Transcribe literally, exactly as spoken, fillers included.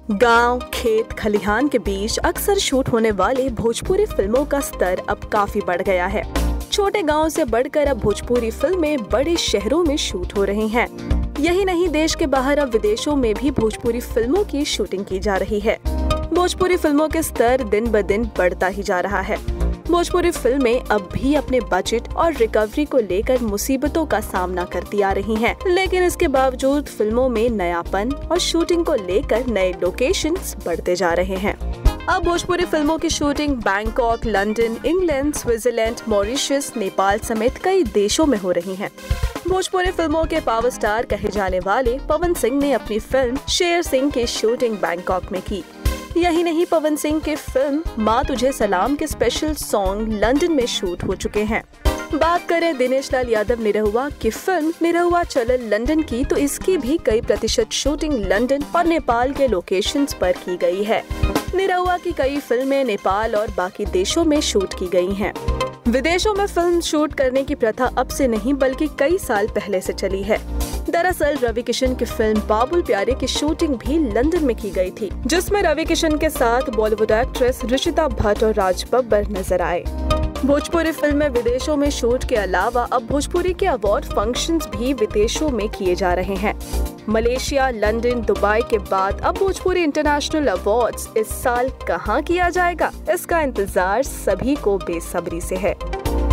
गांव, खेत, खलिहान के बीच अक्सर शूट होने वाली भोजपुरी फिल्मों का स्तर अब काफी बढ़ गया है। छोटे गांव से बढ़कर अब भोजपुरी फिल्में बड़े शहरों में शूट हो रही हैं। यही नहीं, देश के बाहर अब विदेशों में भी भोजपुरी फिल्मों की शूटिंग की जा रही है। भोजपुरी फिल्मों के स्तर दिन ब दिन बढ़ता ही जा रहा है। भोजपुरी फिल्में अब भी अपने बजट और रिकवरी को लेकर मुसीबतों का सामना करती आ रही हैं, लेकिन इसके बावजूद फिल्मों में नयापन और शूटिंग को लेकर नए लोकेशंस बढ़ते जा रहे हैं। अब भोजपुरी फिल्मों की shooting Bangkok, London, England, Switzerland, Mauritius, Nepal समेत कई देशों में हो रही हैं। भोजपुरी फिल्मों के पावर स्टार कहे जाने वाले पवन सिंह ने अपनी फिल्म शेर सिंह की शूटिंग बैंकॉक में की। यही नहीं, पवन सिंह की फिल्म माँ तुझे सलाम के स्पेशल सॉन्ग लंदन में शूट हो चुके हैं। बात करें दिनेश लाल यादव निरहुआ की फिल्म निरहुआ चलल लंदन की, तो इसकी भी कई प्रतिशत शूटिंग लंदन और नेपाल के लोकेशंस पर की गई है। निरहुआ की कई फिल्में नेपाल और बाकी देशों में शूट की गई हैं। विदेशों में फिल्म शूट करने की प्रथा अब से नहीं बल्कि कई साल पहले से चली है। दरअसल रवि किशन की फिल्म बाबुल प्यारे की शूटिंग भी लंदन में की गई थी, जिसमें रवि किशन के साथ बॉलीवुड एक्ट्रेस ऋषिता भट्ट और राज बब्बर नजर आए। भोजपुरी फिल्में विदेशों में शूट के अलावा अब भोजपुरी के अवार्ड फंक्शंस भी विदेशों में किए जा रहे हैं। मलेशिया, लंदन, दुबई के बाद अब भोजपुरी इंटरनेशनल अवार्ड्स इस साल कहां किया जाएगा, इसका इंतजार सभी को बेसब्री से है।